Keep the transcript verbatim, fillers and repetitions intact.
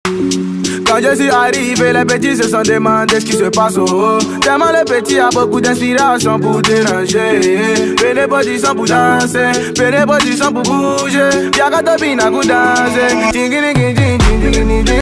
Quand je suis arrivé, les petits se sont demandé ce qui se passe au haut. Tellement le petit a beaucoup d'inspiration pour déranger. Prenez position pour danser, prenez position pour bouger. Y'a qu'à topiner pour danser.